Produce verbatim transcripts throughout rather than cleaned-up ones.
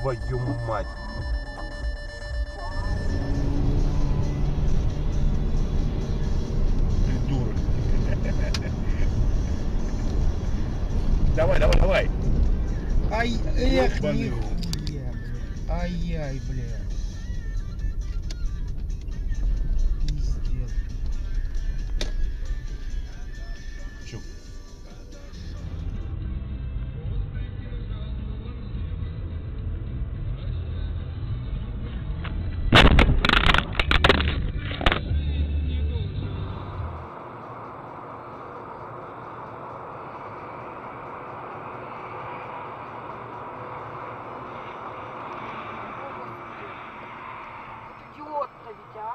твою мать. Придурок. Давай, давай, давай. Ай, эх, Ебаный. нихуя, бля. Ай-яй, бля. Пиздец. Чё? Идиот-то ведь, а?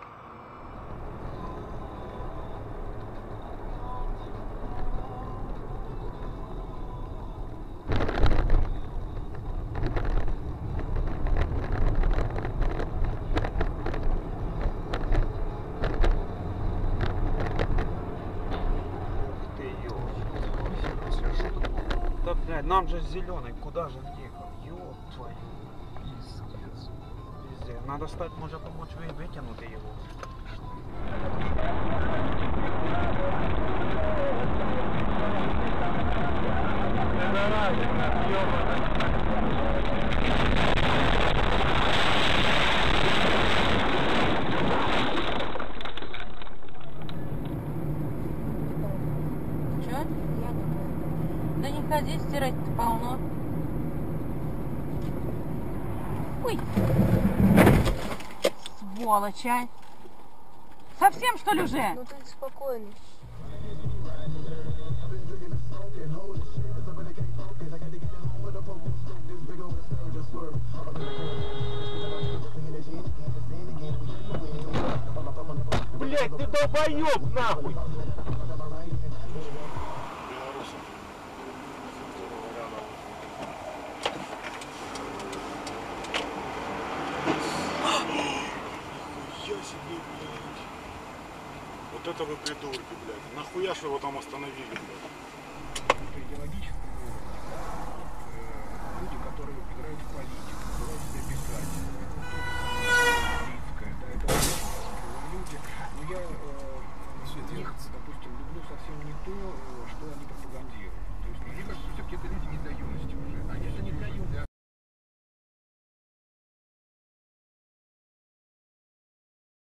Ты ёлки. Да, блядь, нам же зеленый, куда же он ехал? Ёб твою. Пиздец. Пиздец. Надо стать, может помочь вы вытянуть его. Чё? Да не ходи, стирать-то полно. Ой! Сволочь, а! Совсем, что ли, уже? Ну ты спокойный. Блять, ты долбоёб, нахуй! Нихуя себе, блядь. Вот это вы придурки, блядь. Нахуя что его там остановили, блядь? Это идеологический вывод. Люди, которые играют в политику, называют себя писателями.